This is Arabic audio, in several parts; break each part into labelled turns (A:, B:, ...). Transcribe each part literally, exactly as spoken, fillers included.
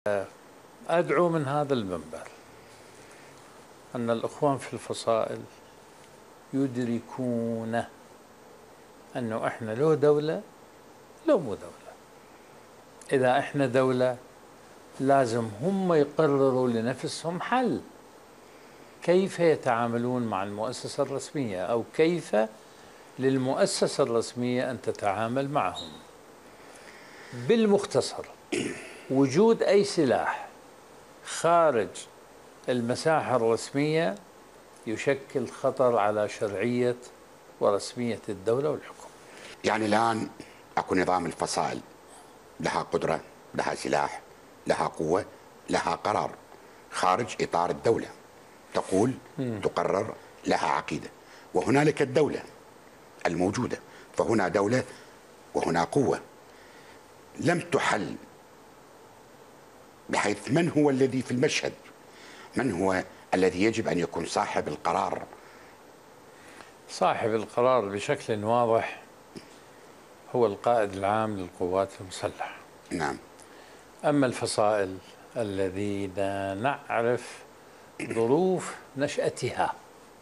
A: أدعو من هذا المنبر أن الإخوان في الفصائل يدركون أنه إحنا لو دولة لو مو دولة. إذا إحنا دولة لازم هم يقرروا لنفسهم حل كيف يتعاملون مع المؤسسة الرسمية، أو كيف للمؤسسة الرسمية أن تتعامل معهم. بالمختصر، وجود أي سلاح خارج المساحة الرسمية يشكل خطر على شرعية ورسمية الدولة والحكم.
B: يعني الآن أكو نظام الفصائل، لها قدرة، لها سلاح، لها قوة، لها قرار خارج إطار الدولة، تقول م. تقرر، لها عقيدة. وهنالك الدولة الموجودة، فهنا دولة وهنا قوة لم تحل، بحيث من هو الذي في المشهد؟ من هو الذي يجب أن يكون صاحب القرار؟
A: صاحب القرار بشكل واضح هو القائد العام للقوات المسلحة.
B: نعم.
A: أما الفصائل الذين نعرف ظروف نشأتها،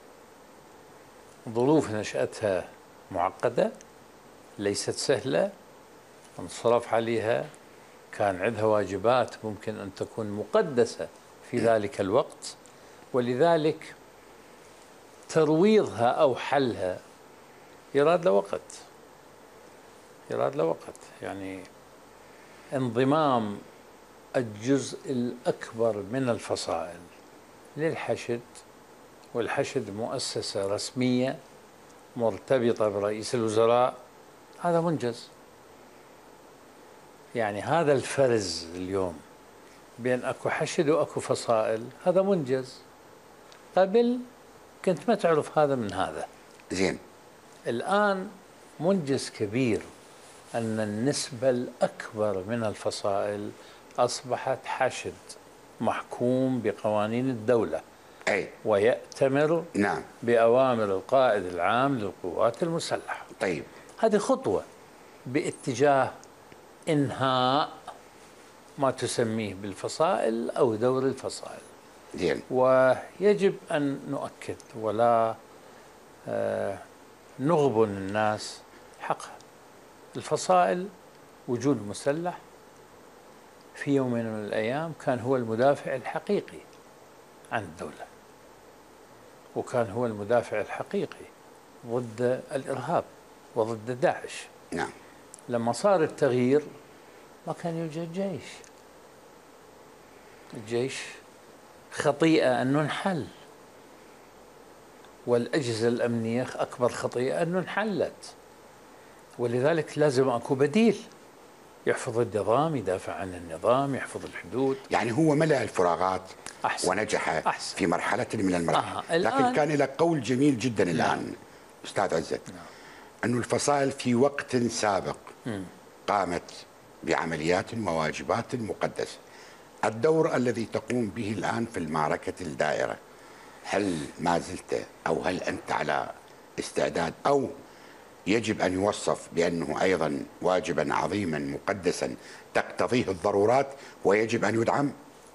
A: ظروف نشأتها معقدة، ليست سهلة، انصرف عليها، كان عندها واجبات ممكن أن تكون مقدسة في ذلك الوقت، ولذلك ترويضها أو حلها يراد له وقت، يراد له وقت. يعني انضمام الجزء الأكبر من الفصائل للحشد، والحشد مؤسسة رسمية مرتبطة برئيس الوزراء، هذا منجز. يعني هذا الفرز اليوم بين أكو حشد وأكو فصائل هذا منجز. قبل كنت ما تعرف هذا من هذا.
B: زين.
A: الآن منجز كبير أن النسبة الأكبر من الفصائل أصبحت حشد محكوم بقوانين الدولة،
B: أي
A: ويأتمر
B: نعم
A: بأوامر القائد العام للقوات المسلحة.
B: طيب،
A: هذه خطوة باتجاه إنهاء ما تسميه بالفصائل أو دور الفصائل.
B: زين.
A: ويجب أن نؤكد ولا آه نغبن الناس حقها. الفصائل وجود مسلح في يوم من الأيام كان هو المدافع الحقيقي عن الدولة، وكان هو المدافع الحقيقي ضد الإرهاب وضد داعش.
B: نعم.
A: لما صار التغيير ما كان يوجد جيش. الجيش خطيئة أنه انحل، والأجهزة الأمنية أكبر خطيئة أنه انحلت، ولذلك لازم أكو بديل يحفظ النظام، يدافع عن النظام، يحفظ الحدود.
B: يعني هو ملأ الفراغات
A: أحسن.
B: ونجح
A: أحسن.
B: في مرحلة من المراحل.
A: آه.
B: لكن كان له قول جميل جدا
A: نعم.
B: الآن أستاذ عزت،
A: نعم.
B: أن الفصائل في وقت سابق
A: م.
B: قامت بعمليات وواجبات مقدسة. الدور الذي تقوم به الآن في المعركة الدائرة، هل ما زلت أو هل أنت على استعداد، أو يجب أن يوصف بأنه أيضا واجبا عظيما مقدسا تقتضيه الضرورات ويجب أن يدعم؟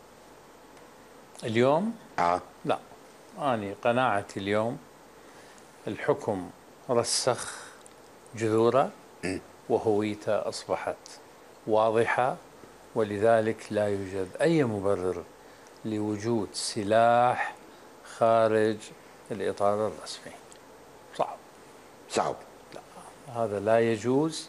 A: اليوم؟
B: آه.
A: لا، أنا قناعتي اليوم الحكم رسخ جذوره وهويته أصبحت واضحة، ولذلك لا يوجد أي مبرر لوجود سلاح خارج الإطار الرسمي. صعب
B: صعب.
A: لا، هذا لا يجوز،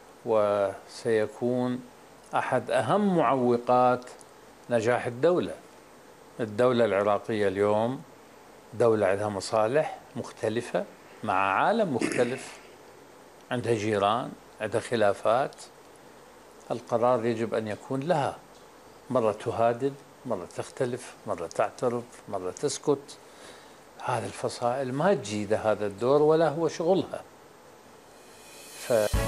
A: وسيكون أحد أهم معوقات نجاح الدولة. الدولة العراقية اليوم دولة عندها مصالح مختلفة مع عالم مختلف، عندها جيران، عندها خلافات. القرار يجب أن يكون لها، مرة تهادد، مرة تختلف، مرة تعترف، مرة تسكت. هذا الفصائل ما تجيد هذا الدور ولا هو شغلها. ف